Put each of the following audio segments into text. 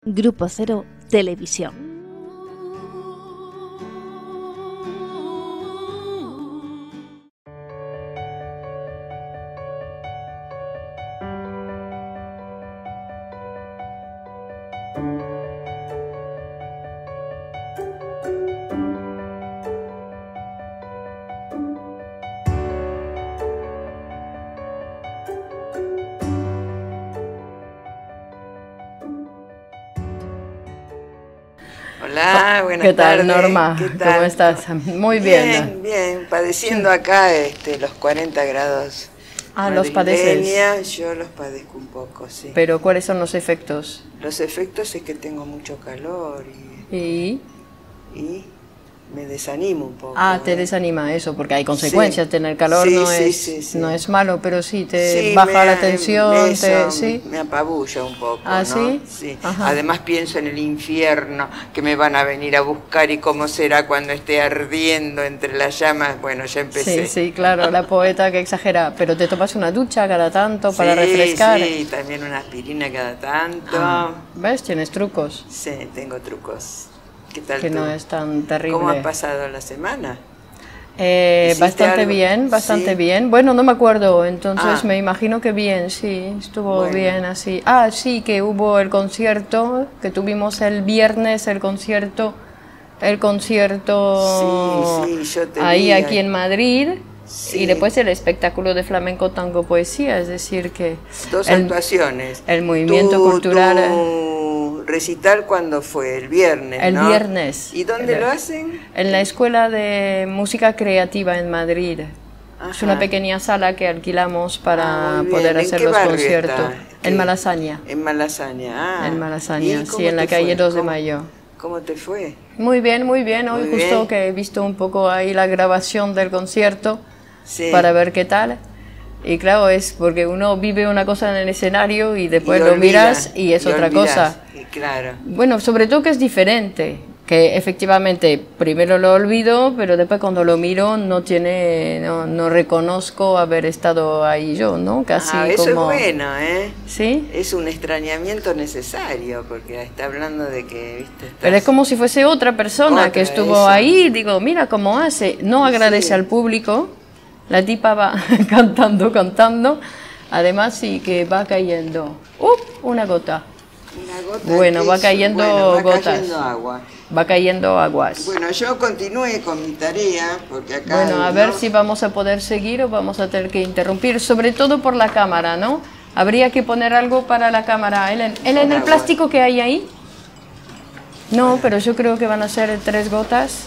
Grupo Cero Televisión. Hola, buenas ¿Qué tal, tardes. Norma? ¿Qué tal? ¿Cómo estás? Muy bien. Bien, padeciendo acá los 40 grados. Ah, los padeces. Yo los padezco un poco, sí. Pero ¿cuáles son los efectos? Los efectos es que tengo mucho calor ¿Y? y me desanimo un poco. Ah, te desanima eso, porque hay consecuencias. Sí. Tener calor Sí, no, sí. no es malo, pero sí te Sí, baja la tensión. ¿Sí? Me apabulla un poco, ¿Ah, ¿no? sí? Sí. Ajá. Además pienso en el infierno, que me van a venir a buscar y cómo será cuando esté ardiendo entre las llamas. Bueno, ya empecé. Sí, claro, la poeta que exagera. Pero te tomas una ducha cada tanto para refrescar. Sí, también una aspirina cada tanto. ¿Ves? Tienes trucos. Sí, tengo trucos. ¿Qué tal Que tú? no es tan terrible. ¿Cómo ha pasado la semana? Bastante algo? bien, bastante ¿Sí? bien. Bueno, no me acuerdo, entonces Ah. me imagino que bien, sí, estuvo Bueno. bien así. Ah, sí, que hubo el concierto, que tuvimos el viernes el concierto Sí, yo te ahí vi aquí ahí. en Madrid. Sí. Y después el espectáculo de flamenco tango poesía, es decir que Dos actuaciones. el movimiento cultural. ¿Tu recital cuándo fue? El viernes, El ¿no? viernes. ¿Y dónde lo hacen? En la Escuela de Música Creativa en Madrid. Ajá. Es una pequeña sala que alquilamos para muy bien. poder ¿En hacer qué los barrio conciertos. está? En ¿Qué? Malasaña. En Malasaña, En Malasaña, ¿Y sí, cómo en la te calle fue? 2 de Mayo. ¿Cómo te fue? Muy bien, muy bien. Hoy Muy justo bien. que he visto un poco ahí la grabación del concierto Sí. para ver qué tal. Y claro, es porque uno vive una cosa en el escenario y después Y lo olvida, miras y es otra olvidas. cosa. Y claro. Bueno, sobre todo que es diferente, que efectivamente primero lo olvido, pero después cuando lo miro no reconozco haber estado ahí yo, ¿no? Casi Eso como... es bueno, ¿eh? ¿Sí? Es un extrañamiento necesario, porque está hablando de que, ¿viste? Pero es como si fuese otra persona Otra, que estuvo eso. ahí, digo, mira cómo hace, no agradece Sí. al público, la tipa va cantando, además sí que va cayendo, una gota. Una gota Bueno, de va queso. cayendo Bueno, va gotas. cayendo agua. Va cayendo aguas. Bueno, yo continué con mi tarea, porque acá... Bueno, a ¿no? ver si vamos a poder seguir o vamos a tener que interrumpir, sobre todo por la cámara, ¿no? Habría que poner algo para la cámara. Ellen, ¿el agua. plástico que hay ahí? No, pero yo creo que van a ser 3 gotas.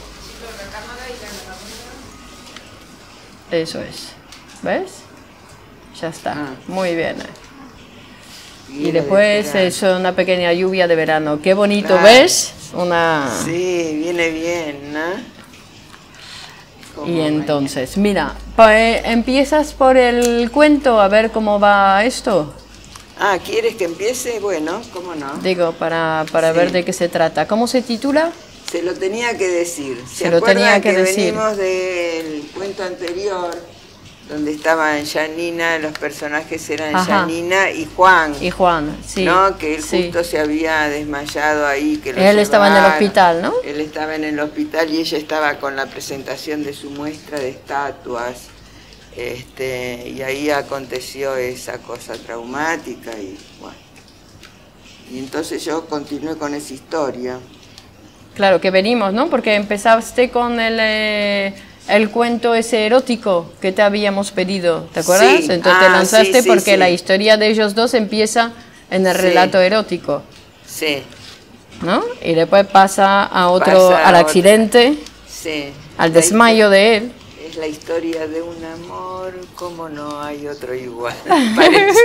Eso es. ¿Ves? Ya está. Ah. Muy bien. Y Viene después de es una pequeña lluvia de verano. Qué bonito, Claro. ¿ves? Una... Sí, viene bien, ¿no? Y entonces, mira, empiezas por el cuento, a ver cómo va esto. Ah, ¿quieres que empiece? Bueno, ¿cómo no? Digo, para Sí. ver de qué se trata. ¿Cómo se titula? Se lo tenía que decir. Se lo tenía que decir. Venimos del cuento anterior, donde estaban Janina, los personajes eran Ajá. Janina y Juan. Y Juan, sí. ¿No? Que él sí. justo se había desmayado ahí. Que lo Él estaba en el llevaron. hospital, ¿no? Él estaba en el hospital y ella estaba con la presentación de su muestra de estatuas. Y ahí aconteció esa cosa traumática y bueno. Y entonces yo continué con esa historia. Claro, que venimos, ¿no? Porque empezaste con el cuento ese erótico que te habíamos pedido, ¿te acuerdas? Sí. Entonces te lanzaste sí, porque sí. la historia de ellos dos empieza en el Sí. relato erótico, Sí, ¿no? Y después pasa a otro, Pasa a al otro. accidente, sí. al desmayo de él. Es la historia de un amor, como no hay otro igual, parece.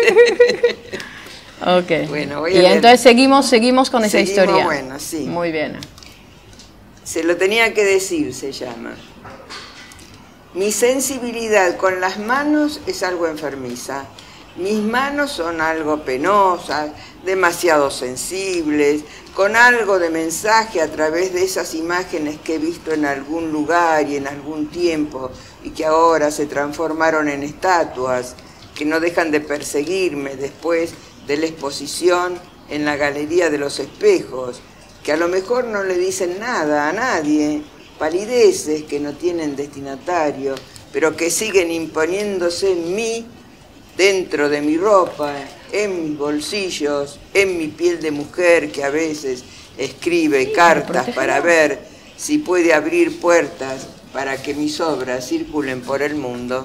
Ok. Bueno, voy a y leer. entonces seguimos con esa Seguimos, historia. bueno, sí. Muy bien. Se lo tenía que decir, se llama. Mi sensibilidad con las manos es algo enfermiza. Mis manos son algo penosas, demasiado sensibles, con algo de mensaje a través de esas imágenes que he visto en algún lugar y en algún tiempo y que ahora se transformaron en estatuas que no dejan de perseguirme después de la exposición en la galería de los espejos, que a lo mejor no le dicen nada a nadie, palideces que no tienen destinatario, pero que siguen imponiéndose en mí, dentro de mi ropa, en mis bolsillos, en mi piel de mujer que a veces escribe cartas para ver si puede abrir puertas para que mis obras circulen por el mundo.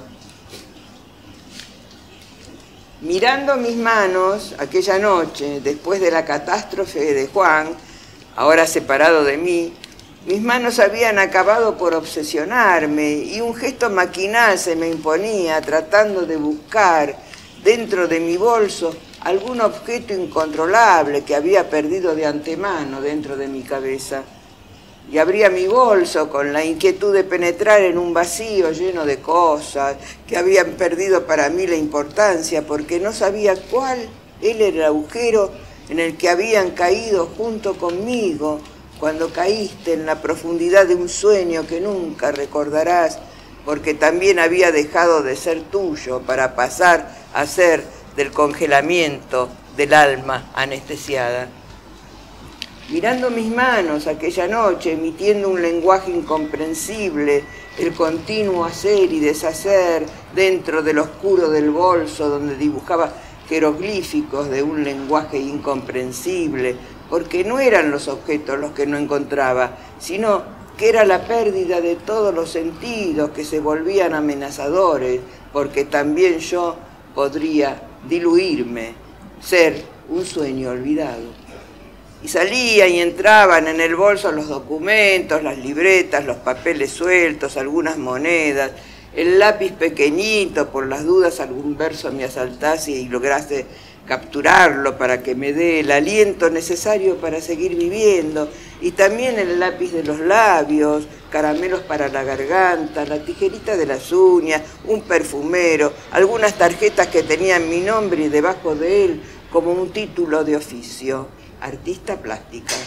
Mirando mis manos aquella noche, después de la catástrofe de Juan, ahora separado de mí, mis manos habían acabado por obsesionarme y un gesto maquinal se me imponía tratando de buscar dentro de mi bolso algún objeto incontrolable que había perdido de antemano dentro de mi cabeza. Y abría mi bolso con la inquietud de penetrar en un vacío lleno de cosas que habían perdido para mí la importancia porque no sabía cuál era el agujero en el que habían caído junto conmigo cuando caíste en la profundidad de un sueño que nunca recordarás porque también había dejado de ser tuyo para pasar a ser del congelamiento del alma anestesiada. Mirando mis manos aquella noche, emitiendo un lenguaje incomprensible, el continuo hacer y deshacer dentro del oscuro del bolso donde dibujaba jeroglíficos de un lenguaje incomprensible, porque no eran los objetos los que no encontraba, sino que era la pérdida de todos los sentidos que se volvían amenazadores, porque también yo podría diluirme, ser un sueño olvidado. Y salían y entraban en el bolso los documentos, las libretas, los papeles sueltos, algunas monedas, el lápiz pequeñito, por las dudas algún verso me asaltase y lograse capturarlo para que me dé el aliento necesario para seguir viviendo, y también el lápiz de los labios, caramelos para la garganta, la tijerita de las uñas, un perfumero, algunas tarjetas que tenían mi nombre y debajo de él como un título de oficio. Artista plástica.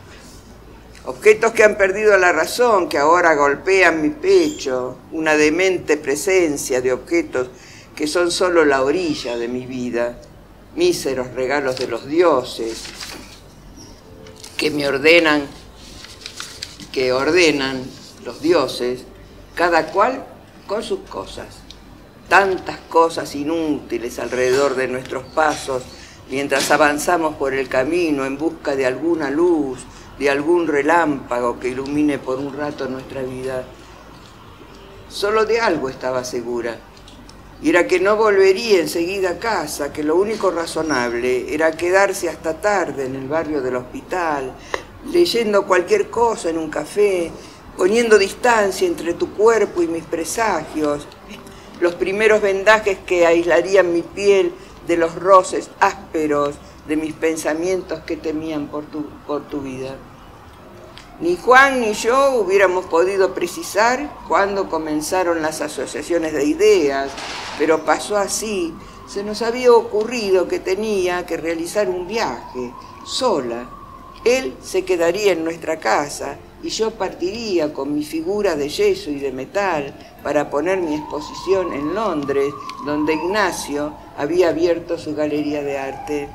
Objetos que han perdido la razón, que ahora golpean mi pecho, una demente presencia de objetos que son solo la orilla de mi vida, míseros regalos de los dioses, que me ordenan, que ordenan los dioses, cada cual con sus cosas. Tantas cosas inútiles alrededor de nuestros pasos, mientras avanzamos por el camino en busca de alguna luz, de algún relámpago que ilumine por un rato nuestra vida. Solo de algo estaba segura, y era que no volvería enseguida a casa, que lo único razonable era quedarse hasta tarde en el barrio del hospital, leyendo cualquier cosa en un café, poniendo distancia entre tu cuerpo y mis presagios, los primeros vendajes que aislarían mi piel de los roces ásperos de mis pensamientos que temían por tu vida. Ni Juan ni yo hubiéramos podido precisar cuándo comenzaron las asociaciones de ideas, pero pasó así. Se nos había ocurrido que tenía que realizar un viaje, sola. Él se quedaría en nuestra casa y yo partiría con mi figura de yeso y de metal para poner mi exposición en Londres, donde Ignacio había abierto su galería de arte.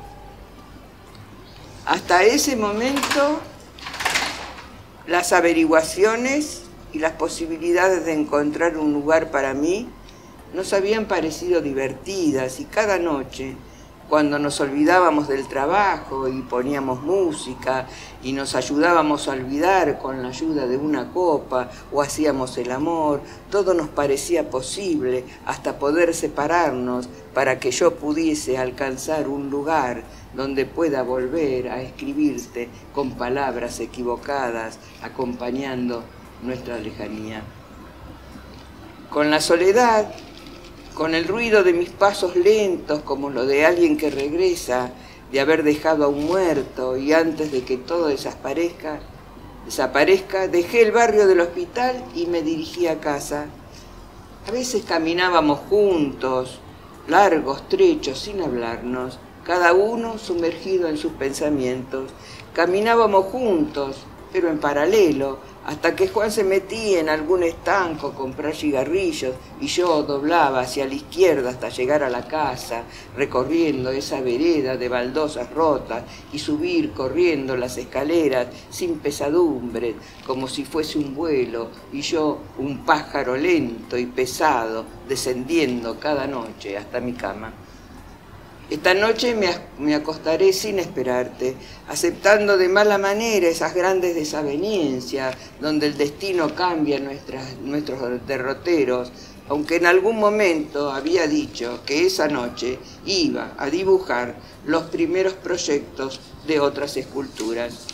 Hasta ese momento, las averiguaciones y las posibilidades de encontrar un lugar para mí nos habían parecido divertidas, y cada noche, cuando nos olvidábamos del trabajo y poníamos música y nos ayudábamos a olvidar con la ayuda de una copa o hacíamos el amor, todo nos parecía posible hasta poder separarnos para que yo pudiese alcanzar un lugar donde pueda volver a escribirte con palabras equivocadas, acompañando nuestra lejanía. Con la soledad, con el ruido de mis pasos lentos, como lo de alguien que regresa de haber dejado a un muerto, y antes de que todo desaparezca, dejé el barrio del hospital y me dirigí a casa. A veces caminábamos juntos, largos trechos sin hablarnos, cada uno sumergido en sus pensamientos. Caminábamos juntos, pero en paralelo, hasta que Juan se metía en algún estanco a comprar cigarrillos y yo doblaba hacia la izquierda hasta llegar a la casa, recorriendo esa vereda de baldosas rotas y subir corriendo las escaleras sin pesadumbre, como si fuese un vuelo, y yo un pájaro lento y pesado descendiendo cada noche hasta mi cama. Esta noche me acostaré sin esperarte, aceptando de mala manera esas grandes desavenencias donde el destino cambia nuestros derroteros, aunque en algún momento había dicho que esa noche iba a dibujar los primeros proyectos de otras esculturas.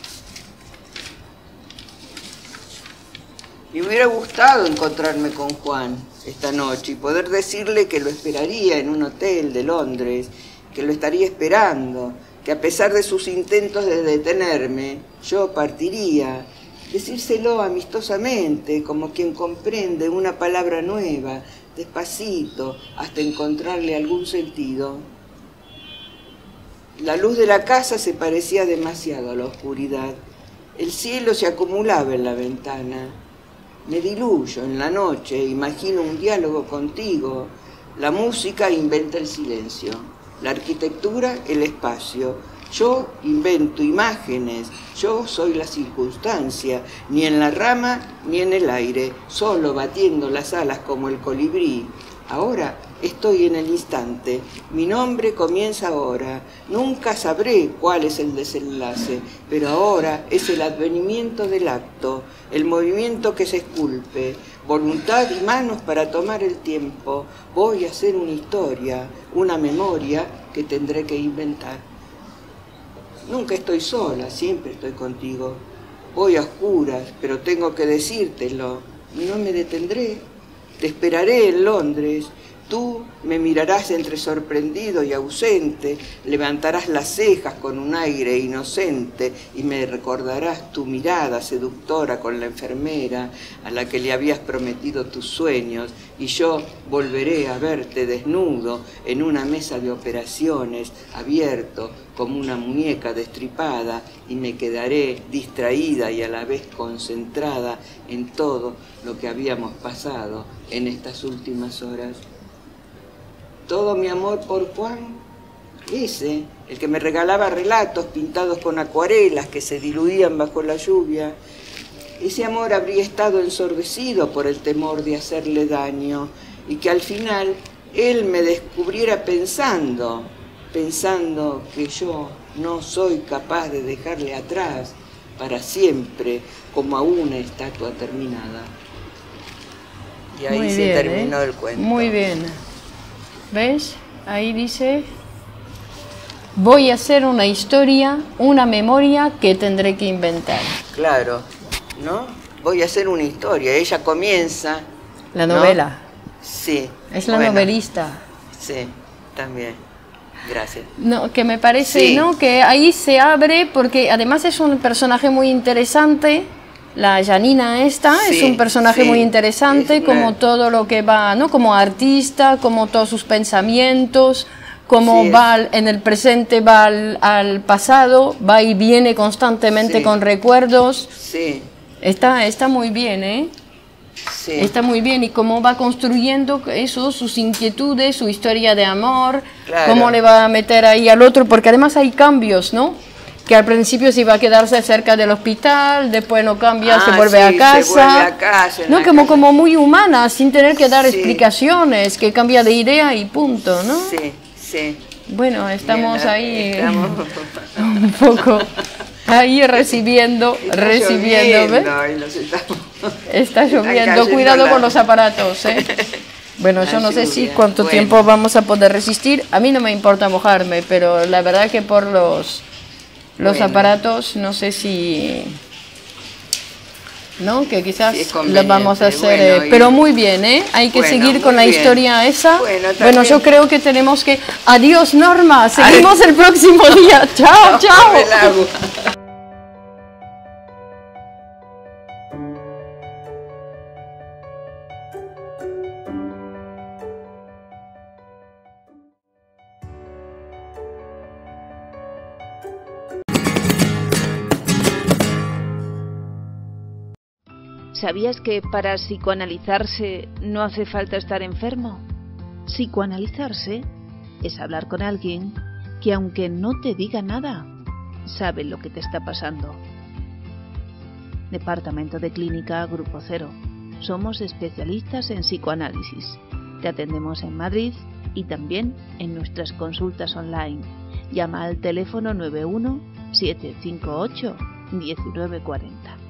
Me hubiera gustado encontrarme con Juan esta noche y poder decirle que lo esperaría en un hotel de Londres, que lo estaría esperando, que a pesar de sus intentos de detenerme, yo partiría, decírselo amistosamente, como quien comprende una palabra nueva, despacito, hasta encontrarle algún sentido. La luz de la casa se parecía demasiado a la oscuridad. El cielo se acumulaba en la ventana. Me diluyo en la noche, imagino un diálogo contigo. La música inventa el silencio. La arquitectura, el espacio. Yo invento imágenes, yo soy la circunstancia, ni en la rama ni en el aire, solo batiendo las alas como el colibrí. Ahora estoy en el instante, mi nombre comienza ahora, nunca sabré cuál es el desenlace, pero ahora es el advenimiento del acto, el movimiento que se esculpe, voluntad y manos para tomar el tiempo. Voy a hacer una historia, una memoria que tendré que inventar. Nunca estoy sola, siempre estoy contigo. Voy a oscuras, pero tengo que decírtelo. No me detendré. Te esperaré en Londres. Tú me mirarás entre sorprendido y ausente, levantarás las cejas con un aire inocente y me recordarás tu mirada seductora con la enfermera a la que le habías prometido tus sueños, y yo volveré a verte desnudo en una mesa de operaciones, abierto como una muñeca destripada, y me quedaré distraída y a la vez concentrada en todo lo que habíamos pasado en estas últimas horas. Todo mi amor por Juan, ese, el que me regalaba relatos pintados con acuarelas que se diluían bajo la lluvia, ese amor habría estado ensordecido por el temor de hacerle daño y que al final él me descubriera pensando que yo no soy capaz de dejarle atrás para siempre como a una estatua terminada. Y ahí Muy se bien, terminó el cuento. Muy bien. ¿Ves? Ahí dice, voy a hacer una historia, una memoria que tendré que inventar. Claro, ¿no? Voy a hacer una historia. Ella comienza... La novela. ¿no? Sí. Es la novelista. Sí, también. Gracias. No, que me parece, Sí. ¿no? Que ahí se abre, porque además es un personaje muy interesante. La Janina esta es un personaje muy interesante, como todo lo que va, ¿no? Como artista, como todos sus pensamientos, como va en el presente, va al pasado, va y viene constantemente con recuerdos. Sí. Está muy bien, ¿eh? Sí. Está muy bien, y cómo va construyendo eso, sus inquietudes, su historia de amor, cómo le va a meter ahí al otro, porque además hay cambios, ¿no? Que al principio se iba a quedarse cerca del hospital, después no cambia, se vuelve a casa. Se vuelve a casa, no, como muy humana, sin tener que dar explicaciones, que cambia de idea y punto, ¿no? Sí, sí. Bueno, estamos Bien, ahí estamos... un poco ahí recibiendo, ¿ves? Está lloviendo, cuidado con los aparatos, ¿eh? Bueno, yo no sé si cuánto tiempo vamos a poder resistir. A mí no me importa mojarme, pero la verdad que por los aparatos, no sé si... ¿no? Que quizás lo vamos a hacer, pero muy bien, ¿eh? Hay que seguir con la historia esa. Bueno, yo creo que tenemos que... Adiós, Norma, seguimos el próximo día. Chao, chao. ¿Sabías que para psicoanalizarse no hace falta estar enfermo? Psicoanalizarse es hablar con alguien que, aunque no te diga nada, sabe lo que te está pasando. Departamento de Clínica Grupo Cero. Somos especialistas en psicoanálisis. Te atendemos en Madrid y también en nuestras consultas online. Llama al teléfono 91 758 1940.